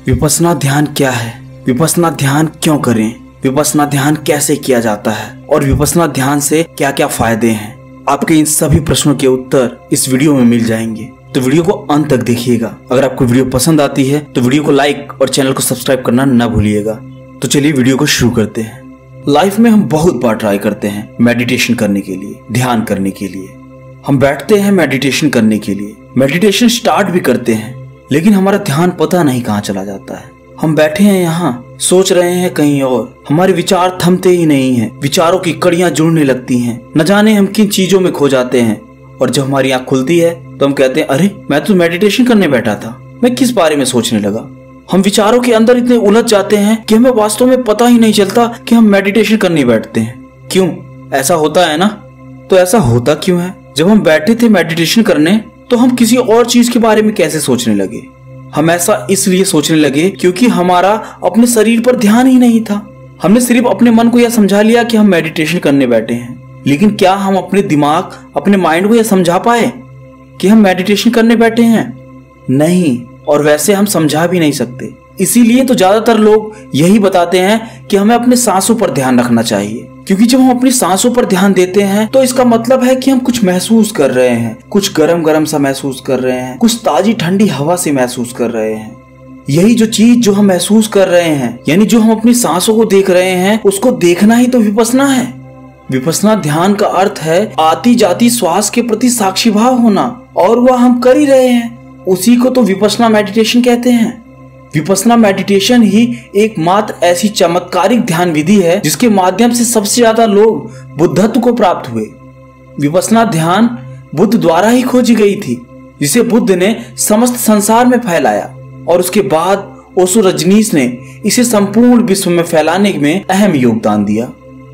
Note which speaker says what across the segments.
Speaker 1: विपश्यना ध्यान क्या है, विपश्यना ध्यान क्यों करें, विपश्यना ध्यान कैसे किया जाता है और विपश्यना ध्यान से क्या क्या फायदे हैं, आपके इन सभी प्रश्नों के उत्तर इस वीडियो में मिल जाएंगे। तो वीडियो को अंत तक देखिएगा। अगर आपको वीडियो पसंद आती है तो वीडियो को लाइक और चैनल को सब्सक्राइब करना न भूलिएगा। तो चलिए वीडियो को शुरू करते हैं। लाइफ में हम बहुत बार ट्राई करते हैं मेडिटेशन करने के लिए, ध्यान करने के लिए। हम बैठते हैं मेडिटेशन करने के लिए, मेडिटेशन स्टार्ट भी करते हैं, लेकिन हमारा ध्यान पता नहीं कहाँ चला जाता है। हम बैठे हैं यहाँ, सोच रहे हैं कहीं और, हमारे विचार थमते ही नहीं हैं, विचारों की कड़ियां जुड़ने लगती हैं, न जाने हम किन चीजों में खो जाते हैं। और जब हमारी आंख खुलती है तो हम कहते हैं, अरे मैं तो मेडिटेशन करने बैठा था, मैं किस बारे में सोचने लगा। हम विचारों के अंदर इतने उलझ जाते हैं कि हमें वास्तव में पता ही नहीं चलता कि हम मेडिटेशन करने बैठते हैं। क्यों ऐसा होता है ना? तो ऐसा होता क्यों है? जब हम बैठे थे मेडिटेशन करने तो हम किसी और चीज के बारे में कैसे सोचने लगे? हम ऐसा इसलिए सोचने लगे क्योंकि हमारा अपने शरीर पर ध्यान ही नहीं था। हमने सिर्फ अपने मन को यह समझा लिया कि हम मेडिटेशन करने बैठे हैं, लेकिन क्या हम अपने दिमाग, अपने माइंड को यह समझा पाए कि हम मेडिटेशन करने बैठे हैं? नहीं, और वैसे हम समझा भी नहीं सकते। इसीलिए तो ज्यादातर लोग यही बताते हैं कि हमें अपने सांसों पर ध्यान रखना चाहिए, क्योंकि जब हम अपनी सांसों पर ध्यान देते हैं तो इसका मतलब है कि हम कुछ महसूस कर रहे हैं, कुछ गरम गरम सा महसूस कर रहे हैं, कुछ ताजी ठंडी हवा से महसूस कर रहे हैं। यही जो चीज जो हम महसूस कर रहे हैं, यानी जो हम अपनी सांसों को देख रहे हैं, उसको देखना ही तो विपश्यना है। विपश्यना ध्यान का अर्थ है आती जाती श्वास के प्रति साक्षी भाव होना, और वह हम कर ही रहे हैं। उसी को तो विपश्यना मेडिटेशन कहते हैं। विपश्यना मेडिटेशन ही एकमात्र ऐसी चमत्कारिक ध्यान विधि है जिसके माध्यम से सबसे ज्यादा लोग बुद्धत्व को प्राप्त हुए। विपश्यना ध्यान बुद्ध द्वारा ही खोजी गई थी, जिसे बुद्ध ने समस्त संसार में फैलाया, और उसके बाद ओशो रजनीश ने इसे संपूर्ण विश्व में फैलाने में अहम योगदान दिया।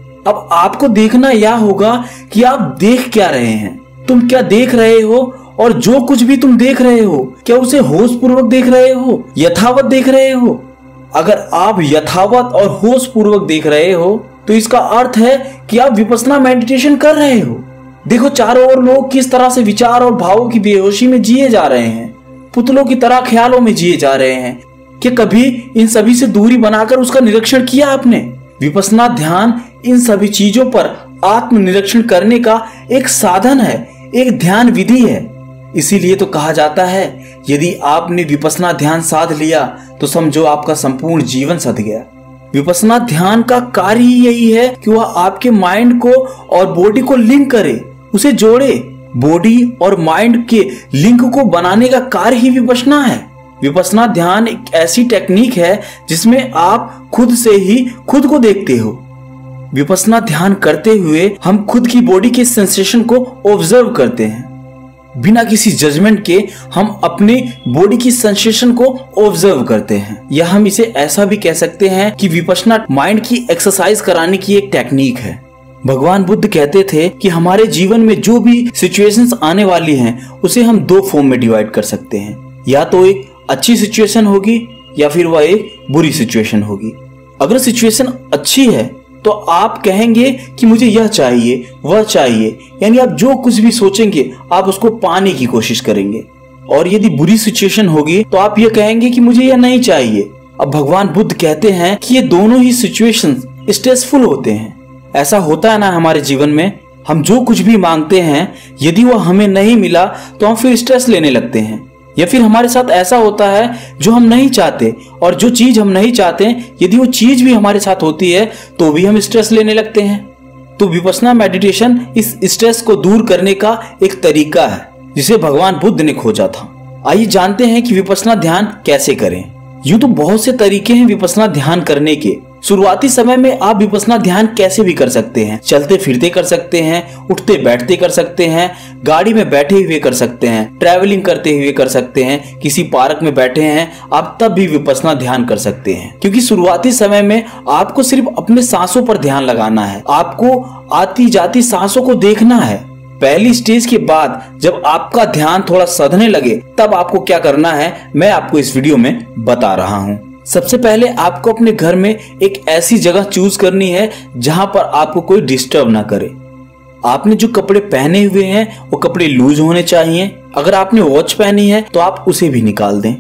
Speaker 1: अब आपको देखना यह होगा कि आप देख क्या रहे हैं, तुम क्या देख रहे हो, और जो कुछ भी तुम देख रहे हो क्या उसे होश पूर्वक देख रहे हो, यथावत देख रहे हो? अगर आप यथावत और होश पूर्वक देख रहे हो तो इसका अर्थ है कि आप विपश्यना मेडिटेशन कर रहे हो। देखो चारों ओर लोग किस तरह से विचार और भावों की बेहोशी में जिए जा रहे हैं, पुतलों की तरह ख्यालों में जिए जा रहे हैं। कि कभी इन सभी से दूरी बनाकर उसका निरीक्षण किया आपने? विपश्यना ध्यान इन सभी चीजों पर आत्मनिरीक्षण करने का एक साधन है, एक ध्यान विधि है। इसीलिए तो कहा जाता है, यदि आपने विपश्यना ध्यान साध लिया तो समझो आपका संपूर्ण जीवन सध गया। विपश्यना ध्यान का कार्य ही यही है कि वह आपके माइंड को और बॉडी को लिंक करे, उसे जोड़े। बॉडी और माइंड के लिंक को बनाने का कार्य ही विपश्यना है। विपश्यना ध्यान एक ऐसी टेक्निक है जिसमें आप खुद से ही खुद को देखते हो। विपश्यना ध्यान करते हुए हम खुद की बॉडी के सेंसेशन को ऑब्जर्व करते हैं। बिना किसी जजमेंट के हम अपनी बॉडी की सेंसेशन को ऑब्जर्व करते हैं, या हम इसे ऐसा भी कह सकते हैं कि विपश्यना माइंड की एक्सरसाइज कराने की एक टेक्निक है। भगवान बुद्ध कहते थे कि हमारे जीवन में जो भी सिचुएशंस आने वाली हैं उसे हम दो फॉर्म में डिवाइड कर सकते हैं, या तो एक अच्छी सिचुएशन होगी या फिर वह एक बुरी सिचुएशन होगी। अगर सिचुएशन अच्छी है तो आप कहेंगे कि मुझे यह चाहिए, वह चाहिए, यानी आप जो कुछ भी सोचेंगे आप उसको पाने की कोशिश करेंगे। और यदि बुरी सिचुएशन होगी तो आप यह कहेंगे कि मुझे यह नहीं चाहिए। अब भगवान बुद्ध कहते हैं कि ये दोनों ही सिचुएशंस स्ट्रेसफुल होते हैं। ऐसा होता है ना हमारे जीवन में, हम जो कुछ भी मांगते हैं यदि वह हमें नहीं मिला तो हम फिर स्ट्रेस लेने लगते हैं, या फिर हमारे साथ ऐसा होता है जो हम नहीं चाहते, और जो चीज हम नहीं चाहते यदि वो चीज भी हमारे साथ होती है तो भी हम स्ट्रेस लेने लगते हैं। तो विपश्यना मेडिटेशन इस स्ट्रेस को दूर करने का एक तरीका है जिसे भगवान बुद्ध ने खोजा था। आइए जानते हैं कि विपश्यना ध्यान कैसे करें। यूं तो बहुत से तरीके हैं विपश्यना ध्यान करने के। शुरुआती समय में आप विपश्यना ध्यान कैसे भी कर सकते हैं। चलते फिरते कर सकते हैं, उठते बैठते कर सकते हैं, गाड़ी में बैठे हुए कर सकते हैं, ट्रैवलिंग करते हुए कर सकते हैं, किसी पार्क में बैठे हैं आप तब भी विपश्यना ध्यान कर सकते हैं। क्योंकि शुरुआती समय में आपको सिर्फ अपने सांसों पर ध्यान लगाना है, आपको आती जाती सांसों को देखना है। पहली स्टेज के बाद जब आपका ध्यान थोड़ा सधने लगे तब आपको क्या करना है मैं आपको इस वीडियो में बता रहा हूँ। सबसे पहले आपको अपने घर में एक ऐसी जगह चूज करनी है जहां पर आपको कोई डिस्टर्ब ना करे। आपने जो कपड़े पहने हुए हैं वो कपड़े लूज होने चाहिए। अगर आपने वॉच पहनी है तो आप उसे भी निकाल दें।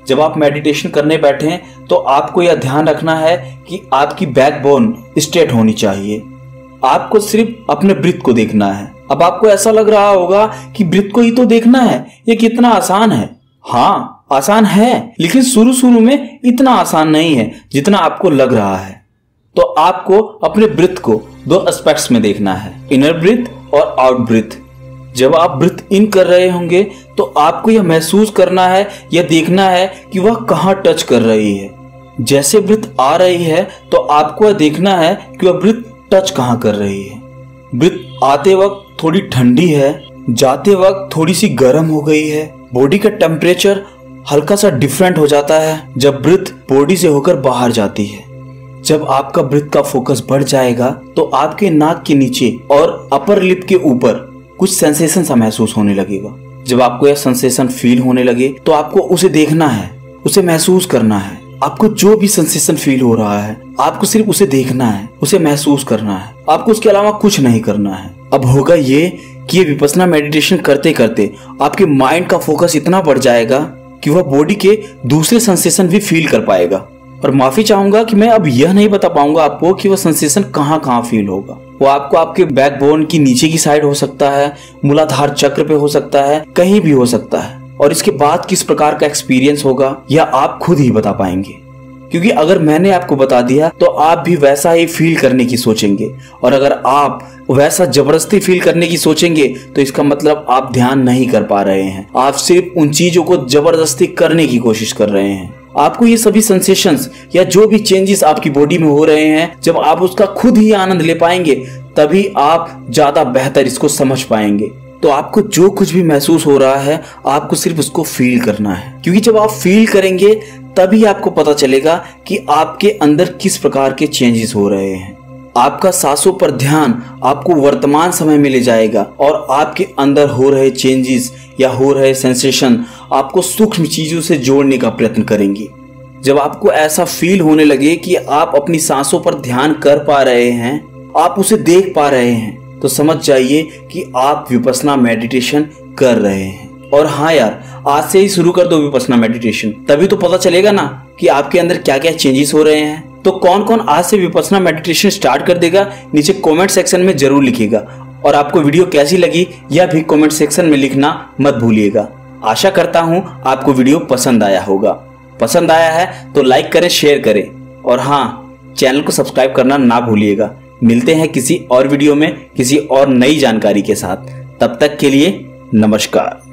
Speaker 1: जब आप मेडिटेशन करने बैठे तो आपको यह ध्यान रखना है कि आपकी बैकबोन स्ट्रेट होनी चाहिए। आपको सिर्फ अपने ब्रीथ को देखना है। अब आपको ऐसा लग रहा होगा कि ब्रीथ को ही तो देखना है, ये कितना आसान है। हाँ, आसान है, लेकिन शुरू शुरू में इतना आसान नहीं है जितना आपको लग रहा है। तो आपको अपने ब्रीथ को दो एस्पेक्ट्स में देखना है, इनर ब्रीथ और आउट ब्रीथ। जब आप ब्रीथ इन कर रहे होंगे तो आपको यह महसूस करना है, यह देखना है कि वह कहाँ टच कर रही है। जैसे ब्रीथ आ रही है तो आपको यह देखना है कि वह ब्रीथ टच कहाँ कर रही है। ब्रीथ आते वक्त थोड़ी ठंडी है, जाते वक्त थोड़ी सी गर्म हो गई है। बॉडी का टेम्परेचर हल्का सा डिफरेंट हो जाता है जब ब्रीथ बॉडी से होकर बाहर जाती है। जब आपका ब्रीथ का फोकस बढ़ जाएगा तो आपके नाक के नीचे और अपर लिप के ऊपर कुछ सेंसेशन सा महसूस होने लगेगा। जब आपको यह सेंसेशन फील होने लगे तो आपको उसे देखना है, उसे महसूस करना है। आपको जो भी सेंसेशन फील हो रहा है आपको सिर्फ उसे देखना है, उसे महसूस करना है। आपको उसके अलावा कुछ नहीं करना है। अब होगा ये कि ये विपस्सना मेडिटेशन करते करते आपके माइंड का फोकस इतना बढ़ जाएगा कि वह बॉडी के दूसरे सेंसेशन भी फील कर पाएगा। और माफी चाहूंगा कि मैं अब यह नहीं बता पाऊंगा आपको कि वह सेंसेशन कहाँ कहाँ फील होगा। वो आपको आपके बैकबोन की नीचे की साइड हो सकता है, मूलाधार चक्र पे हो सकता है, कहीं भी हो सकता है। और इसके बाद किस प्रकार का एक्सपीरियंस होगा यह आप खुद ही बता पाएंगे, क्योंकि अगर मैंने आपको बता दिया तो आप भी वैसा ही फील करने की सोचेंगे। और अगर आप वैसा जबरदस्ती फील करने की सोचेंगे तो इसका मतलब आप ध्यान नहीं कर पा रहे हैं, आप सिर्फ उन चीजों को जबरदस्ती करने की कोशिश कर रहे हैं। आपको ये सभी सेंसेशंस या जो भी चेंजेस आपकी बॉडी में हो रहे हैं, जब आप उसका खुद ही आनंद ले पाएंगे तभी आप ज्यादा बेहतर इसको समझ पाएंगे। तो आपको जो कुछ भी महसूस हो रहा है आपको सिर्फ उसको फील करना है, क्योंकि जब आप फील करेंगे तभी आपको पता चलेगा कि आपके अंदर किस प्रकार के चेंजेस हो रहे हैं। आपका सांसों पर ध्यान आपको वर्तमान समय में ले जाएगा और आपके अंदर हो रहे चेंजेस या हो रहे सेंसेशन आपको सूक्ष्म चीजों से जोड़ने का प्रयत्न करेंगे। जब आपको ऐसा फील होने लगे कि आप अपनी सांसों पर ध्यान कर पा रहे हैं, आप उसे देख पा रहे हैं, तो समझ जाइए कि आप विपस्सना मेडिटेशन कर रहे हैं। और हाँ यार, आज से ही शुरू कर दो विपस्सना मेडिटेशन, तभी तो पता चलेगा ना कि आपके अंदर क्या क्या चेंजेस हो रहे हैं। तो कौन कौन आज से विपस्सना मेडिटेशन स्टार्ट कर देगा नीचे कमेंट सेक्शन में जरूर लिखिएगा। और आपको वीडियो कैसी लगी यह भी कमेंट सेक्शन में लिखना मत भूलिएगा। आशा करता हूँ आपको वीडियो पसंद आया होगा। पसंद आया है तो लाइक करें, शेयर करें और हाँ, चैनल को सब्सक्राइब करना ना भूलिएगा। मिलते हैं किसी और वीडियो में किसी और नई जानकारी के साथ। तब तक के लिए नमस्कार।